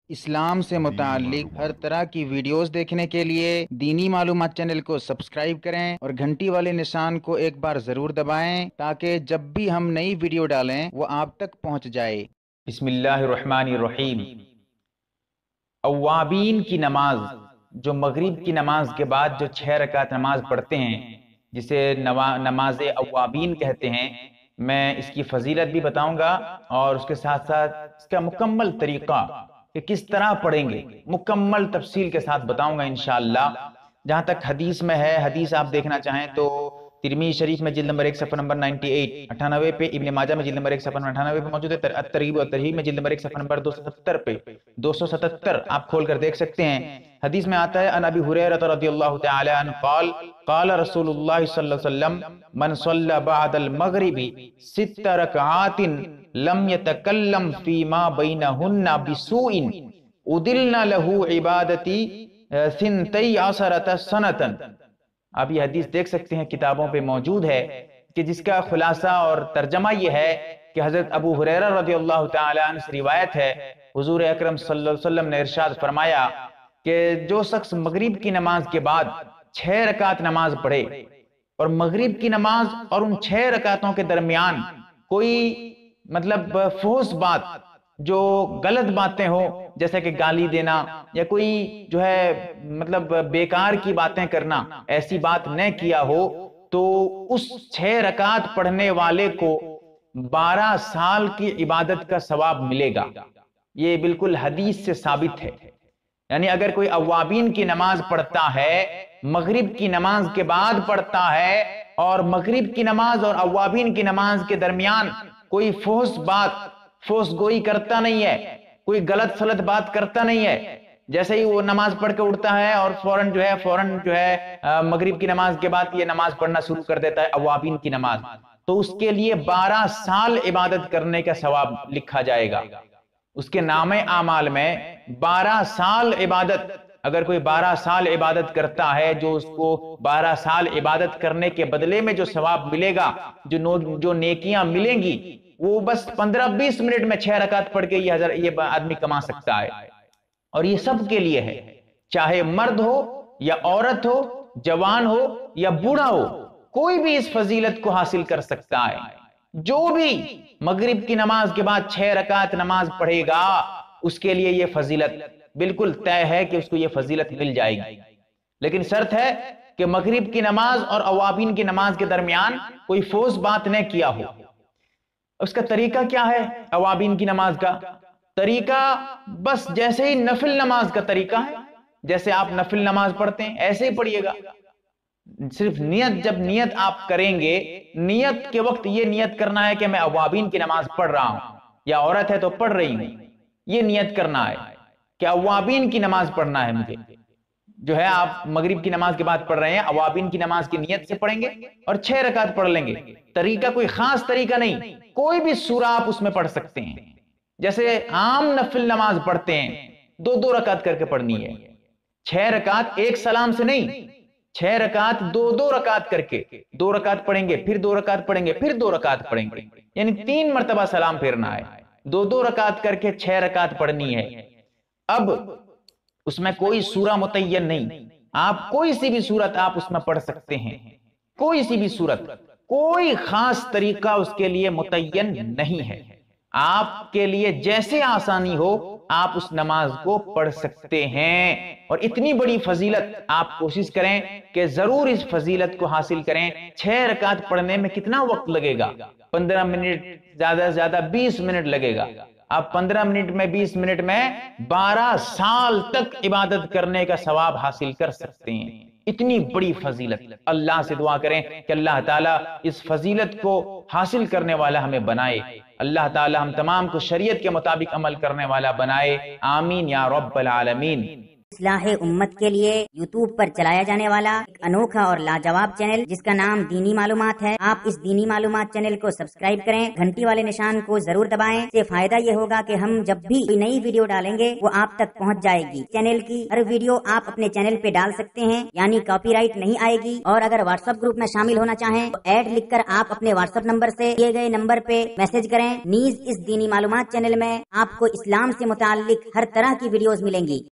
اسلام سے متعلق ہر طرح کی ویڈیوز دیکھنے کے لیے دینی معلومات چینل کو سبسکرائب کریں اور گھنٹی والے نشان کو ایک بار ضرور دبائیں تاکہ جب بھی ہم نئی ویڈیو ڈالیں وہ آپ تک پہنچ جائے۔ بسم اللہ الرحمن الرحیم۔ اوابین کی نماز، جو مغرب کی نماز کے بعد جو 6 رکعت نماز پڑھتے ہیں، جسے نماز اوابین کہتے ہیں، میں اس کی فضیلت بھی بتاؤں گا اور اس کے ساتھ ساتھ اس کا مکمل طریقہ کہ کس طرح پڑھیں گے مکمل تفصیل کے ساتھ بتاؤں گا انشاءاللہ۔ جہاں تک حدیث میں ہے، حدیث آپ دیکھنا چاہیں تو ترمذی شریف میں جلد نمبر 1 صفحہ نمبر 98 پہ، ابن ماجہ میں جلد نمبر 1 صفحہ نمبر 98 پہ موجود ہے، الترغیب والترہیب میں جلد نمبر 1 صفحہ نمبر 277 پہ 277 آپ کھول کر دیکھ سکتے ہیں۔ حدیث میں آتا ہے ان ابی ہریرہ رضی اللہ تعالی عنہ قال قال رسول اللہ صلی اللہ علیہ وسلم من صلی بعد المغرب 6 رکعات لم يتکلم فیما بینہن بسوء ادلنا له عبادتی 12 سنتا۔ آپ یہ حدیث دیکھ سکتے ہیں، کتابوں پہ موجود ہے، کہ جس کا خلاصہ اور ترجمہ یہ ہے کہ حضرت ابو ہریرہ رضی اللہ تعالی عنہ سے روایت ہے، حضور اکرم صلی اللہ علیہ وسلم نے ارشاد فرمایا کہ جو شخص مغرب کی نماز کے بعد 6 رکعت نماز پڑھے اور مغرب کی نماز اور ان 6 رکعتوں کے درمیان کوئی فحش بات، جو غلط باتیں ہو جیسے کہ گالی دینا یا کوئی جو ہے بیکار کی باتیں کرنا، ایسی بات نہ کیا ہو تو اس 6 رکعت پڑھنے والے کو 12 سال کی عبادت کا ثواب ملے گا۔ یہ بالکل حدیث سے ثابت ہے۔ یعنی اگر کوئی اوابین کی نماز پڑھتا ہے، مغرب کی نماز کے بعد پڑھتا ہے، اور مغرب کی نماز اور اوابین کی نماز کے درمیان کوئی فحش بات، فحش گوئی کرتا نہیں ہے، کوئی غلط فلط بات کرتا نہیں ہے، جیسے ہی وہ نماز پڑھ کے اٹھتا ہے اور فوراً جو ہے مغرب کی نماز کے بعد یہ نماز پڑھنا شروع کر دیتا ہے، اوابین کی نماز، تو اس کے لیے 12 سال عبادت کرنے کا ثواب لکھا جائے گا۔ اس کے نام اعمال میں 12 سال عبادت، اگر کوئی 12 سال عبادت کرتا ہے، جو اس کو 12 سال عبادت کرنے کے بدلے میں جو ثواب ملے گا، جو نیکیاں ملیں گی، وہ بس 15-20 منٹ میں 6 رکعت پڑھ کے یہ آدمی کما سکتا ہے۔ اور یہ سب کے لیے ہے، چاہے مرد ہو یا عورت ہو، جوان ہو یا بوڑھا ہو، کوئی بھی اس فضیلت کو حاصل کر سکتا ہے۔ جو بھی مغرب کی نماز کے بعد 6 رکعت نماز پڑھے گا، اس کے لیے یہ فضیلت بالکل طے ہے کہ اس کو یہ فضیلت مل جائے گی، لیکن شرط ہے کہ مغرب کی نماز اور اوابین کی نماز کے درمیان کوئی فحش بات نہ کیا ہو۔ اس کا طریقہ کیا ہے؟ اوابین کی نماز کا طریقہ بس جیسے ہی نفل نماز کا طریقہ ہے، جیسے آپ نفل نماز پڑھتے ہیں ایسے ہی پڑھیے گا۔ صرف جب نیت آپ کریں گے، نیت کے وقت یہ نیت کرنا ہے کہ میں اوابین کی نماز پڑھ رہا ہوں، یا عورت ہے تو پڑھ رہی ہوں، یہ نیت کرنا ہے کہ اوابین کی نماز پڑھنا ہے مجھے۔ جو ہے آپ مغرب کی نماز کے بعد پڑھ رہے ہیں، اوابین کی نماز کی نیت سے پڑھیں گے اور 6 رکعت پڑھ لیں گے۔ طریقہ کوئی خاص طریقہ نہیں، کوئی بھی سورہ آپ اس میں پڑھ سکتے ہیں، جیسے عام نفل نماز پڑھتے ہیں 2 رکعت کر کے پڑھنی ہے، 6 رکعت ایک سلام سے نہیں، 6 رکعت 2 رکعت کر کے، 2 رکعت پڑھیں گے، پھر 2 رکعت پڑھیں گے، پھر 2 رکعت پڑھیں گے، یعنی 3 مرتبہ سلام پھیرنا ہے، 2 رکعت کر کے 6 رکعت پڑھنی ہے۔ اب اس میں کوئی سورہ متعین نہیں، آپ کوئی سی بھی سورت آپ اس میں پڑھ سکتے ہیں، کوئی سی بھی سورت، کوئی خاص طریقہ اس کے لیے متعین نہیں ہے۔ آپ کے لیے جیسے آسانی ہو آپ اس نماز کو پڑھ سکتے ہیں، اور اتنی بڑی فضیلت آپ کوشش کریں کہ ضرور اس فضیلت کو حاصل کریں۔ 6 رکعت پڑھنے میں کتنا وقت لگے گا؟ 15 منٹ، زیادہ سے زیادہ 20 منٹ لگے گا۔ آپ 15 منٹ میں، 20 منٹ میں 12 سال تک عبادت کرنے کا ثواب حاصل کر سکتے ہیں۔ اتنی بڑی فضیلت، اللہ سے دعا کریں کہ اللہ تعالیٰ اس فضیلت کو حاصل کرنے والا ہمیں بنائے، اللہ تعالیٰ ہم تمام کو شریعت کے مطابق عمل کرنے والا بنائے، آمین یا رب العالمین۔ اصلاح امت کے لیے یوٹیوب پر چلایا جانے والا ایک انوکھا اور لاجواب چینل جس کا نام دینی معلومات ہے۔ آپ اس دینی معلومات چینل کو سبسکرائب کریں، گھنٹی والے نشان کو ضرور دبائیں۔ اس سے فائدہ یہ ہوگا کہ ہم جب بھی کوئی نئی ویڈیو ڈالیں گے وہ آپ تک پہنچ جائے گی۔ چینل کی ہر ویڈیو آپ اپنے چینل پہ ڈال سکتے ہیں، یعنی کاپی رائٹ نہیں آئے گی۔ اور اگر واٹس ایپ گروپ میں شامل ہونا چاہیں تو ایڈ لکھ کر آپ اپنے واٹس ایپ نمبر سے دیے گئے نمبر پہ میسج کریں۔ نیز اس دینی معلومات چینل میں آپ کو اسلام سے متعلق ہر طرح کی ویڈیوز ملیں گی۔